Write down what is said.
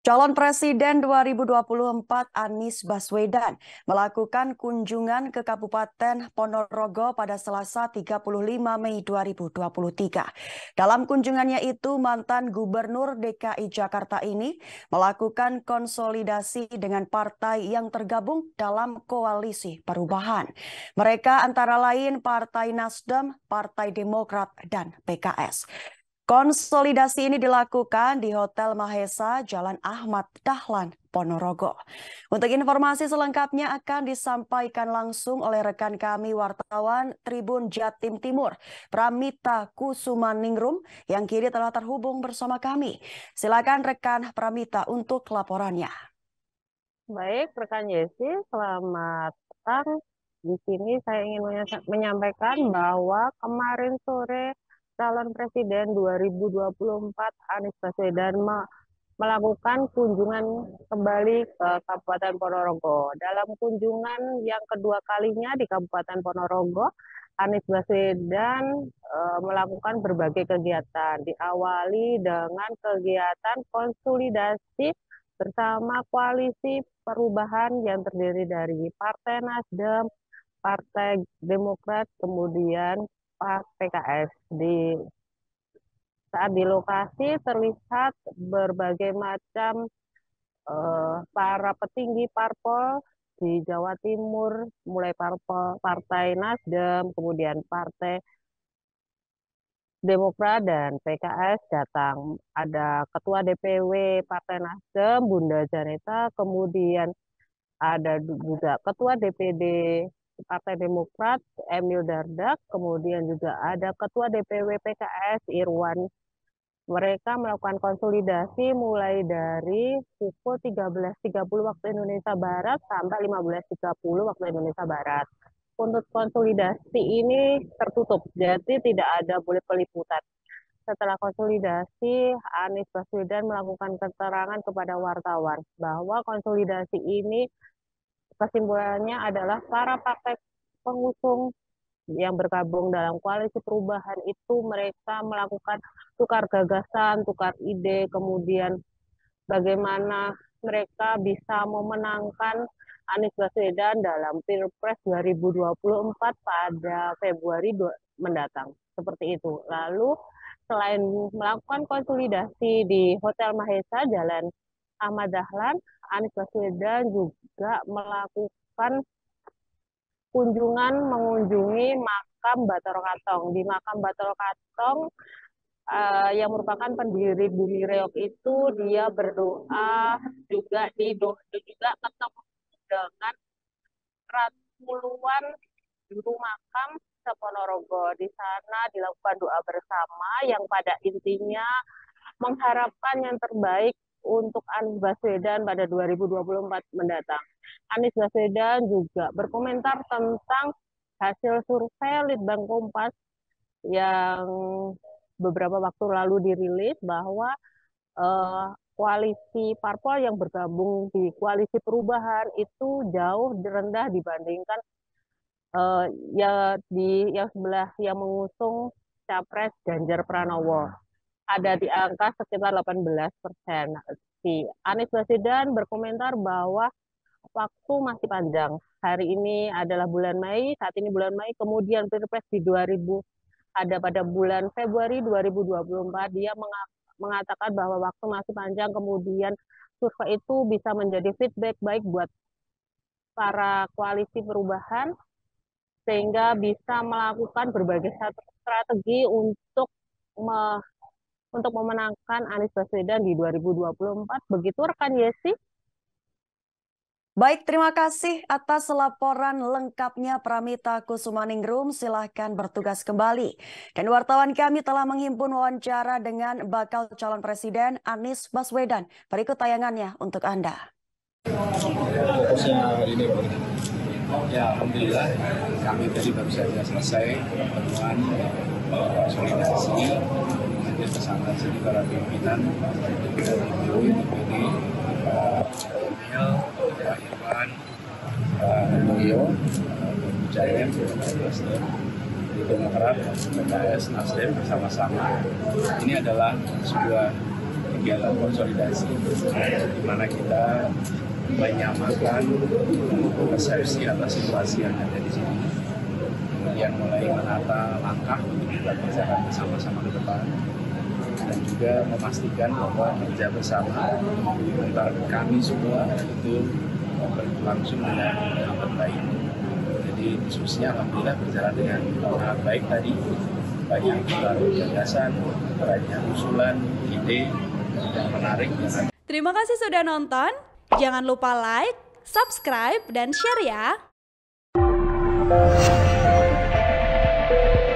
Calon Presiden 2024 Anies Baswedan melakukan kunjungan ke Kabupaten Ponorogo pada Selasa 35 Mei 2023. Dalam kunjungannya itu, mantan Gubernur DKI Jakarta ini melakukan konsolidasi dengan partai yang tergabung dalam koalisi perubahan. Mereka antara lain Partai Nasdem, Partai Demokrat, dan PKS. Konsolidasi ini dilakukan di Hotel Mahesa, Jalan Ahmad Dahlan, Ponorogo. Untuk informasi selengkapnya akan disampaikan langsung oleh rekan kami wartawan Tribun Jatim Timur, Pramita Kusumaningrum, yang kini telah terhubung bersama kami. Silakan rekan Pramita untuk laporannya. Baik, rekan Yesi, selamat petang. Di sini saya ingin menyampaikan bahwa kemarin sore calon presiden 2024 Anies Baswedan melakukan kunjungan kembali ke Kabupaten Ponorogo. Dalam kunjungan yang kedua kalinya di Kabupaten Ponorogo, Anies Baswedan melakukan berbagai kegiatan. Diawali dengan kegiatan konsolidasi bersama koalisi perubahan yang terdiri dari Partai Nasdem, Partai Demokrat, kemudian PKS. Saat di lokasi terlihat berbagai macam para petinggi parpol di Jawa Timur, mulai Partai Nasdem, kemudian Partai Demokrat dan PKS datang. Ada Ketua DPW Partai Nasdem, Bunda Janeta, kemudian ada juga Ketua DPD Partai Demokrat, Emil Dardak, kemudian juga ada Ketua DPW PKS, Irwan. Mereka melakukan konsolidasi mulai dari pukul 13.30 waktu Indonesia Barat sampai 15.30 waktu Indonesia Barat. Untuk konsolidasi ini tertutup, jadi tidak ada boleh peliputan. Setelah konsolidasi, Anies Baswedan melakukan keterangan kepada wartawan bahwa konsolidasi ini kesimpulannya adalah para partai pengusung yang bergabung dalam koalisi perubahan itu mereka melakukan tukar gagasan, tukar ide, kemudian bagaimana mereka bisa memenangkan Anies Baswedan dalam Pilpres 2024 pada Februari mendatang. Seperti itu. Lalu selain melakukan konsolidasi di Hotel Mahesa Jalan Ahmad Dahlan, Anies Baswedan juga melakukan kunjungan mengunjungi makam Bathara Katong. Di makam Bathara Katong yang merupakan pendiri Bumi Reog itu dia berdoa juga juga ketemu dengan puluhan juru makam se-Ponorogo. Di sana dilakukan doa bersama yang pada intinya mengharapkan yang terbaik untuk Anies Baswedan pada 2024 mendatang. Anies Baswedan juga berkomentar tentang hasil survei Litbang Kompas yang beberapa waktu lalu dirilis bahwa koalisi parpol yang bergabung di koalisi perubahan itu jauh rendah dibandingkan yang sebelah yang mengusung Capres Ganjar Pranowo. Ada di angka sekitar 18%. Si Anies Baswedan berkomentar bahwa waktu masih panjang. Hari ini adalah bulan Mei, saat ini bulan Mei, kemudian Pilpres di 2000 ada pada bulan Februari 2024. Dia mengatakan bahwa waktu masih panjang, kemudian survei itu bisa menjadi feedback baik buat para koalisi perubahan sehingga bisa melakukan berbagai strategi untuk memenangkan Anies Baswedan di 2024. Begitu rekan Yesi. Baik, terima kasih atas laporan lengkapnya Pramita Kusumaningrum. Silahkan bertugas kembali. Dan wartawan kami telah menghimpun wawancara dengan bakal calon presiden Anies Baswedan. Berikut tayangannya untuk Anda. Fokusnya hari ini, ya alhamdulillah kami tadi baru saja selesai pertemuan konsolidasi hadir bersama sini para pimpinan DPD, Pak Irwan, Pak Mulyo, Jaya, Nasdem, Demokrat, PKS, Nasdem bersama-sama. Ini adalah sebuah kegiatan konsolidasi di mana kita menyamakan persepsi atas situasi yang ada di sini, kemudian mulai menata langkah untuk kita berjalan bersama-sama ke depan, dan juga memastikan bahwa kerja bersama antara kami semua itu berlangsung dengan sangat baik. Jadi diskusinya alhamdulillah berjalan dengan sangat baik tadi, banyak gagasan, banyak usulan, ide yang menarik. Terima kasih sudah nonton. Jangan lupa like, subscribe, dan share ya.